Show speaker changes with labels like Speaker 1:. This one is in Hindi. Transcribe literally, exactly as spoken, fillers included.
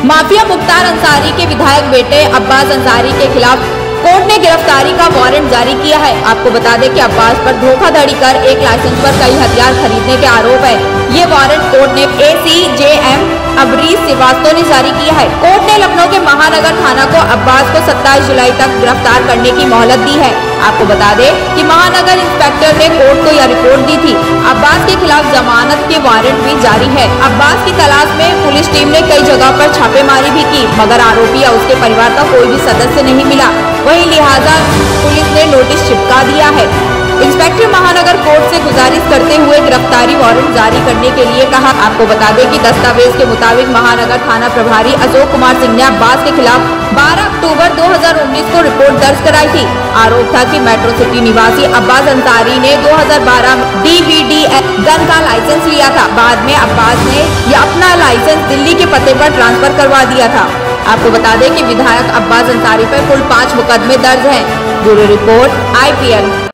Speaker 1: माफिया मुख्तार अंसारी के विधायक बेटे अब्बास अंसारी के खिलाफ कोर्ट ने गिरफ्तारी का वारंट जारी किया है। आपको बता दें कि अब्बास पर धोखाधड़ी कर एक लाइसेंस पर कई हथियार खरीदने के आरोप है। ये वारंट कोर्ट ने ए सी जे एम अबरीश श्रीवास्तव ने जारी किया है। कोर्ट ने लखनऊ के महानगर थाना को अब्बास को सत्ताईस जुलाई तक गिरफ्तार करने की मोहलत दी है। आपको बता दें कि महानगर इंस्पेक्टर ने कोर्ट को यह रिपोर्ट दी थी। अब्बास के खिलाफ जमानत के वारंट भी जारी है। अब्बास की तलाश में पुलिस टीम ने कई जगह पर छापेमारी भी की, मगर आरोपी या उसके परिवार का कोई भी सदस्य नहीं मिला। वहीं लिहाजा पुलिस ने नोटिस चिपका दिया है। इंस्पेक्टर महानगर कोर्ट से गुजारिश करते हुए गिरफ्तारी वारंट जारी करने के लिए कहा। आपको बता दें कि दस्तावेज के मुताबिक महानगर थाना प्रभारी अशोक कुमार सिंह ने अब्बास के खिलाफ बारह अक्टूबर दो हज़ार उन्नीस को रिपोर्ट दर्ज कराई थी। आरोप था कि मेट्रो सिटी निवासी अब्बास अंसारी ने दो हज़ार बारह में डी वी डी गन का लाइसेंस लिया था। बाद में अब्बास ने यह अपना लाइसेंस दिल्ली के पते पर ट्रांसफर करवा दिया था। आपको बता दें कि विधायक अब्बास अंसारी पर कुल पाँच मुकदमे दर्ज हैं। Bureau report I P N.